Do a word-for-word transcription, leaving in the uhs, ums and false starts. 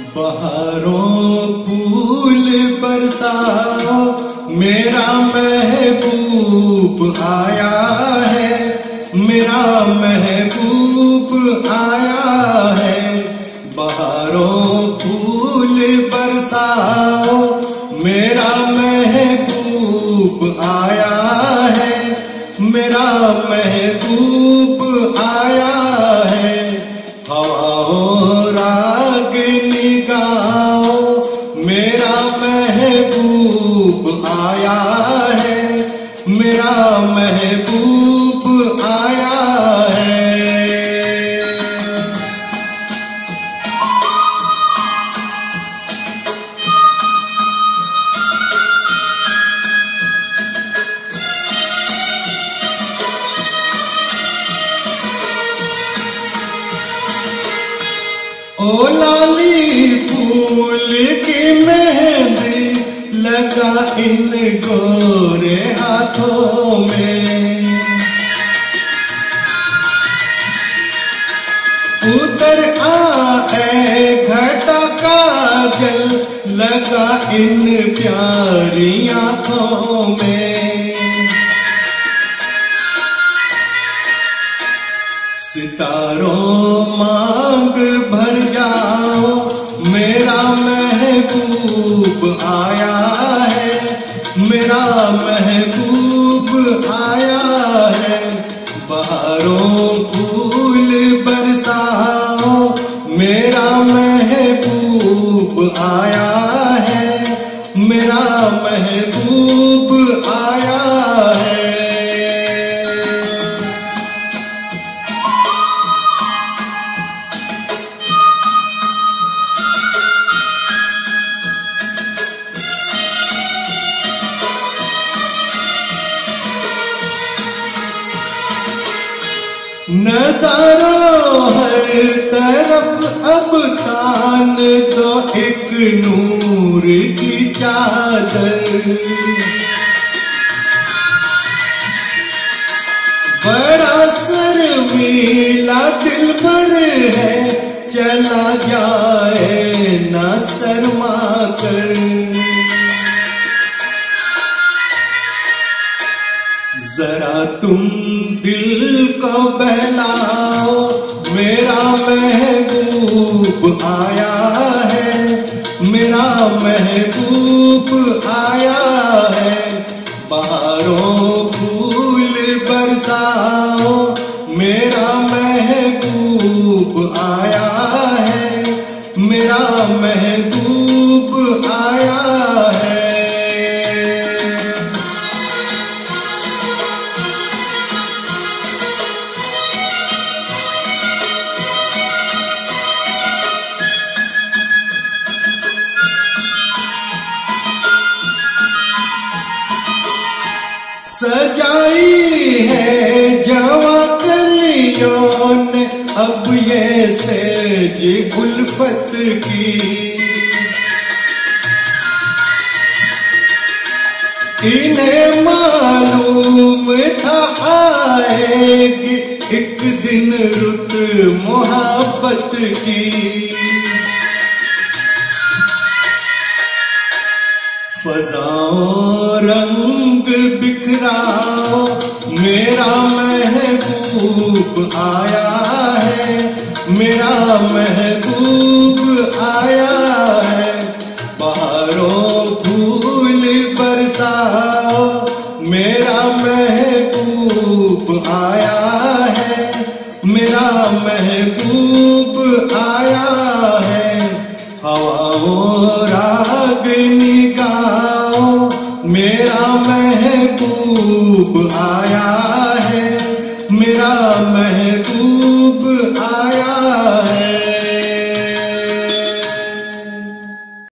बहारों फूल बरसाओ, मेरा महबूब आया है, मेरा महबूब आया है। बहारों फूल बरसाओ, मेरा महबूब आया है, मेरा महबूब आया है। हवाओं रागिनी गाओ, मेरा महबूब आया है, मेरा महबूब आया है। ओ लाली फूल की मेहंदी लगा इन गोरे हाथों में, उतर आए घटा काजल लगा इन प्यारी आंखों में। सितारों मांग भर जाओ, मेरा महबूब आया है, मेरा महबूब आया है। बहारों फूल बरसाओ, मेरा महबूब आया है, मेरा महबूब आया है। नजारों हर तरफ अब तान दो एक नूर की चादर, बड़ा शर्मीला दिल भर है, चला जाए न शर्मा कर। जरा तुम दिल को बहलाओ, मेरा महबूब आया है, मेरा महबूब आया है। बहारों फूल बरसाओ, मेरा महबूब आया है, मेरा महबूब आया है। सजाई है जवा कलियों ने अब ये सेज उल्फत की, इन्हें मालूम था आएगी एक दिन रुत मोहब्बत की। फजाओं रंग बिखराओ, मेरा महबूब आया है, मेरा महबूब आया है। बहारों फूल बरसाओ, मेरा महबूब आया है, मेरा महबूब आया है। हवाओं